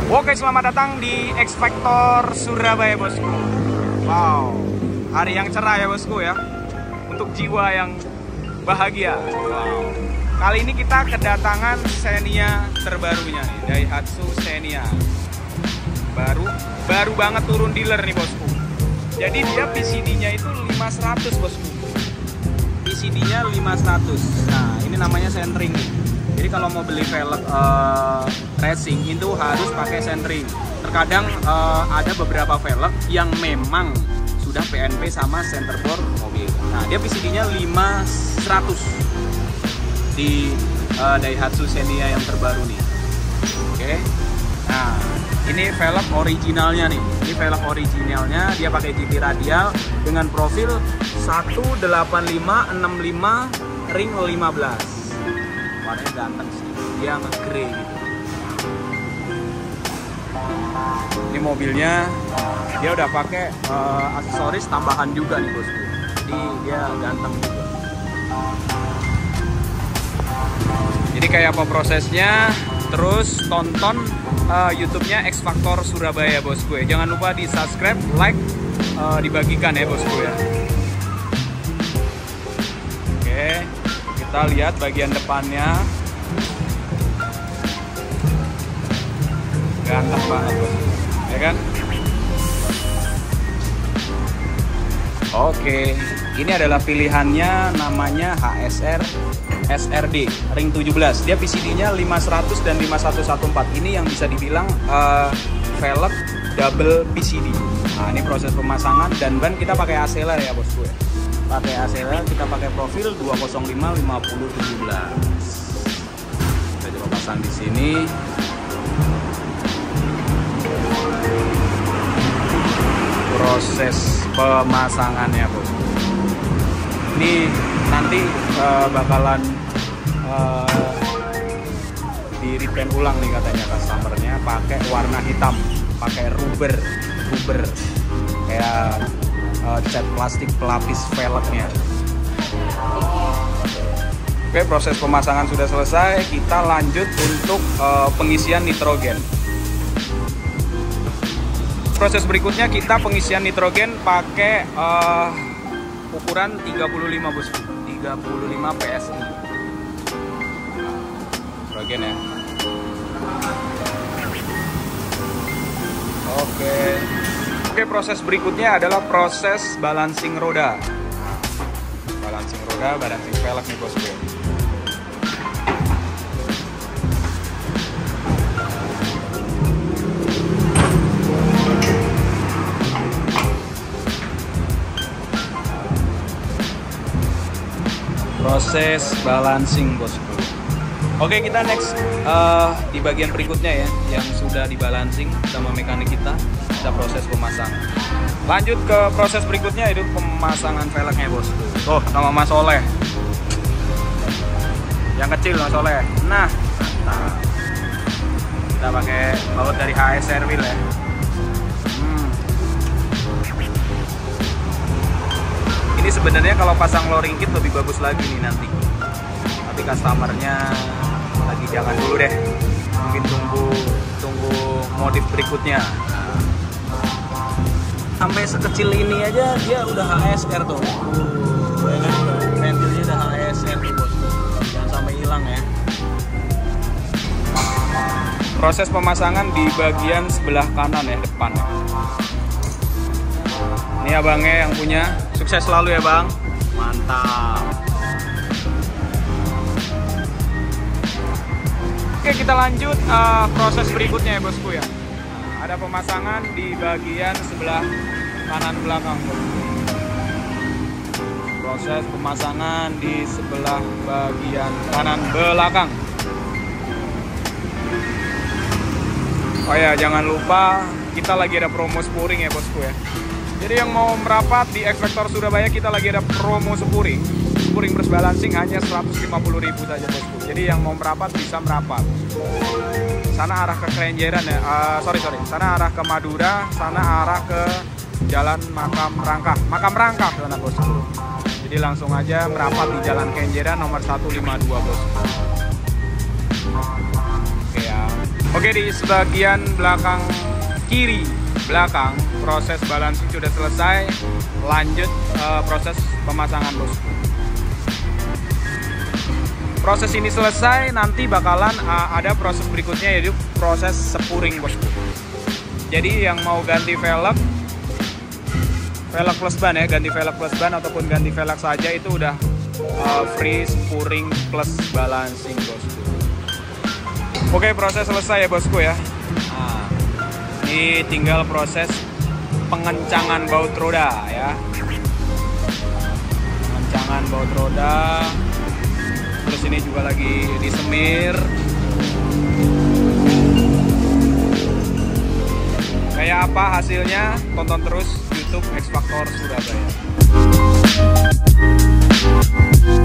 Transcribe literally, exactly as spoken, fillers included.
Oke, selamat datang di X Factor Surabaya, bosku. Wow, hari yang cerah ya, bosku ya. Untuk jiwa yang bahagia. Wow. Kali ini kita kedatangan Xenia terbarunya nih, Daihatsu Xenia. Baru baru banget turun dealer nih, bosku. Jadi dia P C D-nya itu lima seratus, bosku. P C D-nya lima seratus. Nah, ini namanya sentering nih. Jadi kalau mau beli velg uh, racing itu harus pakai sentering. Terkadang uh, ada beberapa velg yang memang sudah P N P sama centerboard mobil. Nah, dia P C D-nya lima seratus di uh, Daihatsu Xenia yang terbaru nih. Oke. Nah, ini velg originalnya nih. Ini velg originalnya, dia pakai G T radial dengan profil satu delapan lima enam lima ring lima belas. Warnanya ganteng sih, dia nge-grey gitu. Ini mobilnya dia udah pakai uh, aksesoris tambahan juga nih, bosku. Jadi dia ganteng juga. Jadi kayak apa prosesnya? Terus tonton uh, YouTube-nya X Factor Surabaya, bosku ya. Jangan lupa di subscribe, like, uh, dibagikan ya, bosku ya. Oke. Kita lihat bagian depannya, ganteng banget, bos, ya kan? Oke, ini adalah pilihannya, namanya H S R S R D ring tujuh belas. Dia P C D-nya lima seratus dan lima satu satu empat. Ini yang bisa dibilang uh, velg double P C D. Nah, ini proses pemasangan dan ban kita pakai Acela ya, bosku ya. Pakai Acela, kita pakai profil dua nol lima lima nol tujuh belas. Kita coba pasang di sini. Proses pemasangannya, bos. Ini nanti uh, bakalan uh, di repaint ulang nih katanya customernya, pakai warna hitam, pakai rubber, rubber kayak Uh, cat plastik pelapis velgnya. Oke, proses pemasangan sudah selesai. Kita lanjut untuk uh, pengisian nitrogen. Proses berikutnya kita pengisian nitrogen pakai uh, ukuran tiga puluh lima, bos. tiga puluh lima P S I. Nitrogen ya. Oke. Oke, proses berikutnya adalah proses balancing roda. Balancing roda, balancing velg nih, bosku. Proses balancing, bosku. Oke, kita next uh, di bagian berikutnya ya, yang sudah dibalancing sama mekanik kita. Kita proses pemasangan. Lanjut ke proses berikutnya, itu pemasangan velgnya, bosku. Tuh, sama Mas Soleh. Yang kecil, Mas Soleh. Nah, mantap. Kita pakai baut dari H S R Wheel ya. Hmm. Ini sebenarnya kalau pasang lowering kit lebih bagus lagi nih nanti. Tapi customernya lagi jangan dulu deh. Mungkin tunggu tunggu modif berikutnya. Sampai sekecil ini aja dia udah H S R tuh. Uh, ya kan, ventilnya udah H S R tuh, bos. Jangan sampai hilang ya. Proses pemasangan di bagian sebelah kanan ya, depan. Ini abangnya yang punya. Sukses selalu ya, Bang. Mantap. Oke, kita lanjut uh, proses berikutnya ya, bosku ya. Ada pemasangan di bagian sebelah kanan belakang. Proses pemasangan di sebelah bagian kanan belakang. Oh ya, jangan lupa kita lagi ada promo spuring ya, bosku ya. Jadi yang mau merapat di X Factor Surabaya, kita lagi ada promo spuring. Spuring brush balancing hanya seratus lima puluh ribu saja, bosku. Jadi yang mau merapat bisa merapat. Sana arah ke Kerenjeran ya, uh, sorry sorry, sana arah ke Madura, sana arah ke Jalan Makam Rangkah, Makam Rangkah, sana, bosku. Jadi langsung aja merapat di Jalan Kenjeran nomor seratus lima puluh dua, bosku. Oke ya. Oke, Oke, di sebagian belakang kiri belakang proses balancing sudah selesai. Lanjut uh, proses pemasangan, bosku. Proses ini selesai, nanti bakalan uh, ada proses berikutnya, yaitu proses sepuring, bosku. Jadi yang mau ganti velg, velg plus ban ya, ganti velg plus ban ataupun ganti velg saja itu udah uh, free sepuring plus balancing, bosku. Oke, proses selesai ya, bosku ya. Nah, ini tinggal proses pengencangan baut roda ya. Pengencangan baut roda. Terus ini juga lagi disemir. Kayak apa hasilnya? Tonton terus YouTube X Factor Surabaya.